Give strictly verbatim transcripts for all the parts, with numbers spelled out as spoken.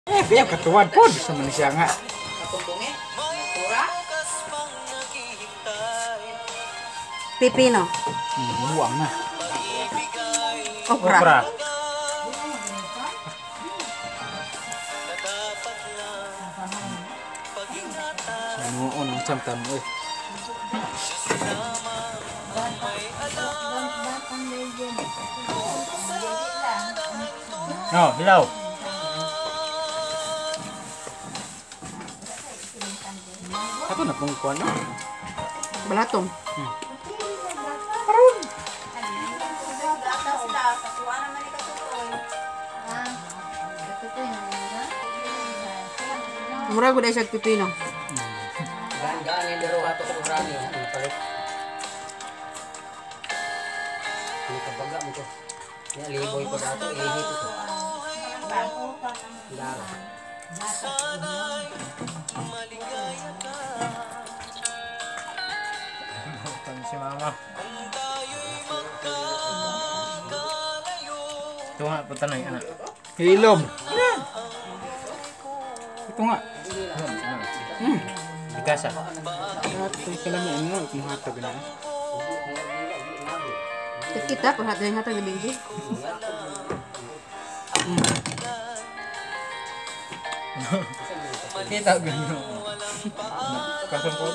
Eh, kaya katuan po sa manusia nga. Pipino. Hmm, buang na. Okra. Okra. Ano nang camtan mo eh. Oh, hilaw. Ako na pong kuwan. Balatong. Hmm. Mura gud ay sa pipino. Gaan-gaan yung laro ato ko rani. Ano palit? Ini kabaga mo to. Ini liboy ko dato ihit ito. Daro. Tang si mama. Ito nga punta na yung anak. Hilom. Ito nga. Hmm. Bigasa. Ito kala mo ano, kumahatag na. Kita pag hatag hatag ni Benji. Kita ganyo. Kasang ko.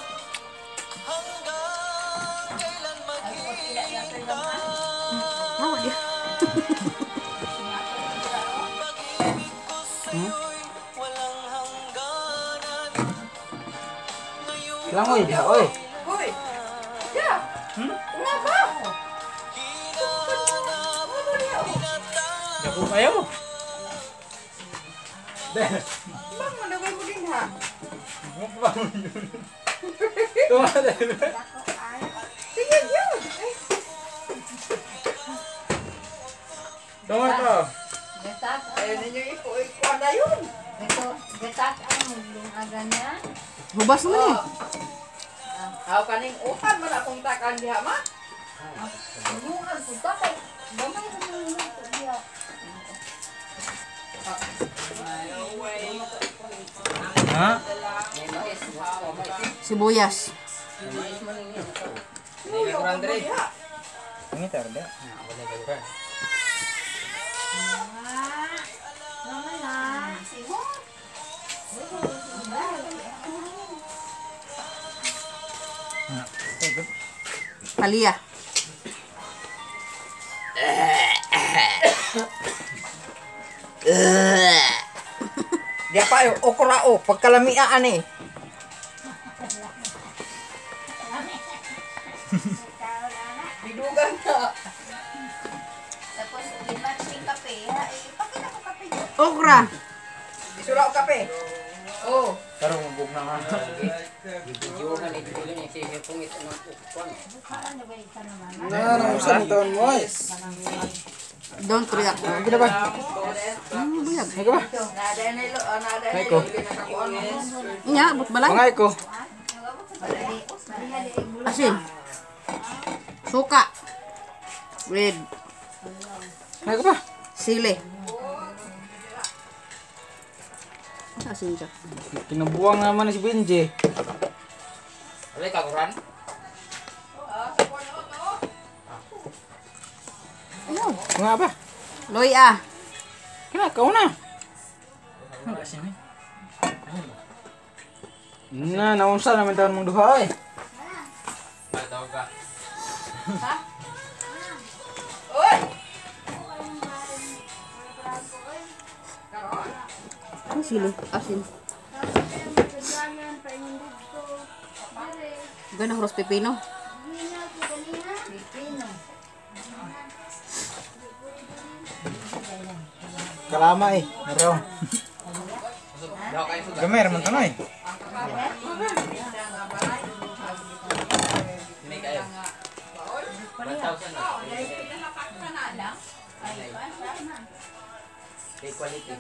Oh, dia. Hmm? Lang oy, dia oy. Hoy. Ya. Hmm? Kenapa? Dako kayo. Deh. Bang, ada gue buding ha. Tuwa deh. Sige, yun. Tuwa to. Getak, Eh, ninyo ipo, ipo ada yun. ito, getak ang yung aga niya. Hubas mo ni. Aw kaning upan man akong takan diha ma. Yung ang puta kay gamay na yung luto niya. Ha? Sibuyas. Ini kurang dre. Ini tarda. Naman na. Palia. Dia pa yo okra o pagkalamiaan eh. Bidugan na. Tapos i-matching kape, ha? Ipakita ko kape niyo. Okra. Isura o kape. Oh. Pero mabog na nga. Video kan itu dulu nih sih pung itu nak ukon. Parang nabalik ka naman. Na, nausan taon mo ay. Don't react. Gila ba? Ano ba yan? Ay ko ba? Nada na lo, nada na Ay, ko. pinakakuan mo. Nya, but balay. Pangay ko. Asin. Suka. Red. Ay ko ba? Sili. Asin siya. Kinabuang naman si Benji. Boleh kakuran? Ayaw. Nga ba? Loy ah. Kina kau na. Na, naunsa naman taon mong duha ay. Tahu ka? Oy. Ano sili? Asin. Ganang ros pepino. Kalama eh. Meron. Dah kain sudah. Gamer man tanoy. Ini kayak. Tahu kan? Di quality.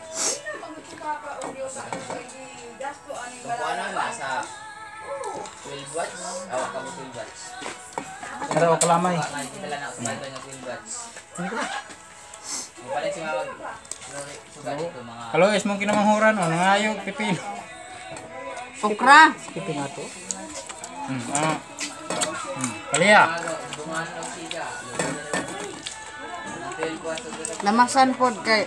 Kukuanan nasa twelve watts. Awak kamu twelve watts. Pero kalama eh. Kita lang nak kumanta ng twelve watts. Ano ko ba? Palit si mawag. Kalau es mungkin namang huran, oh, nangayo, pipino. Okra. Pipino to. Hmm, ah. Hmm, kaliya. Lamasan pod kay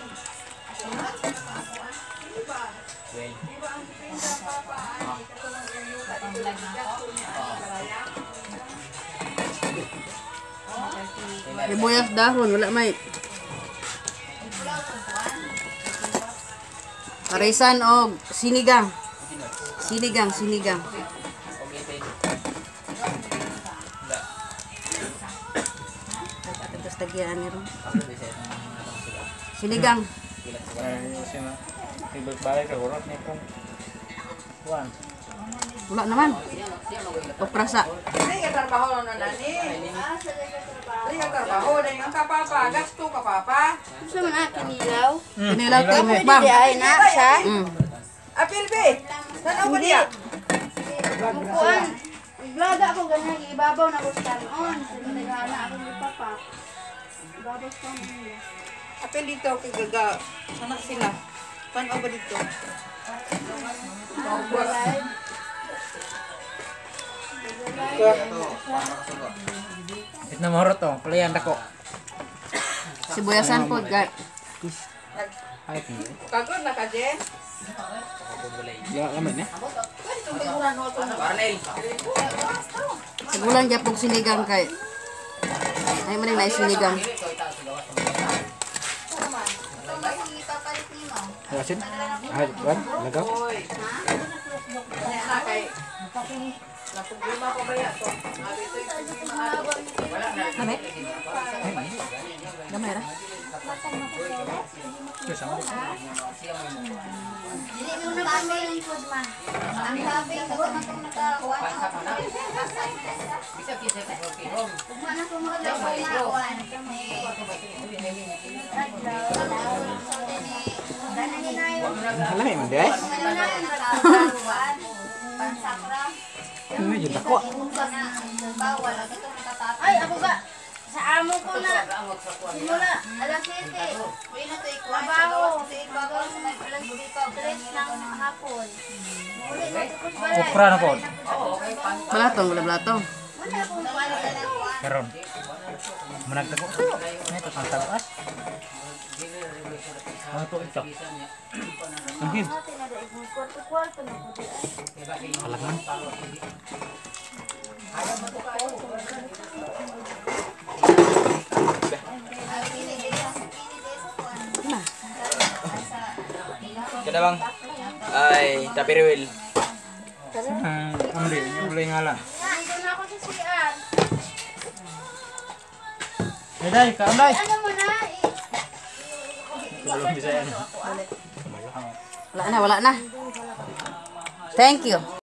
sibuyas dahon, wala may. Parisan og sinigang. Sinigang, sinigang. Tapos tagyan ni ron. Sinigang. Ay, sino? Ibalik ka, urot ni kung. Kuan. Wala naman. Okra sa. Hindi ka trabaho na nani. Hindi ka trabaho na yung kapapa. Gasto ka papa. Gusto mo na kinilaw? Kinilaw to Di mukbang. ay na siya. Mm. Apil be. Tanaw ba niya? Mukuan. Vlog ako ganyan. Ibabaw na ko sa kanon. Nagana ako ni Papa. Ibabaw ko nila. Apil dito kay gaga. Anak sila. Tanaw ba dito? It na mahurot to, kaliyan dako. Sibuyasan pod kay Ay, hindi. Kagod na ka, Jen? Ya, laman eh. Sigulang gyapon sinigang kay. Ay man na sinigang. Asin? Ay, kuan, lagaw. Oy. Na kay. Napuglima ko ba yan? Sabi ito yung problema ato. Kami? Gamay ra. Yes, ang Dili mo na kami yung food ma. Ang sabi ko matong nakakuha. Bisa bisa ko pero. Ugma na ko mo daw ko na kuan. Dana ni na yun. Alam mo, hindi ay? Ano na yung nakakuan. Pansakra. Ano yun, dako. Bawal. Ay, ako ba? Sa amo ko na. Simula, alas siyete. Trabaho. Alas tres ng hapon. Uli na tapos balay. Okra na po. Balatong, wala balatong. Wala akong balik na kuan. Karon. Managdago. Ito ang tagas. Ano to ito? Ang hid. Kwarto-kwarto na po. Alaman. Kada bang? Ay, tapiriwil. Ah, amri, yung bulay nga lang. Nandun na ako sa siyan. Ay, day, kaanday. Ano mo na? Belum bisa yan. Wala na, wala na. Thank you.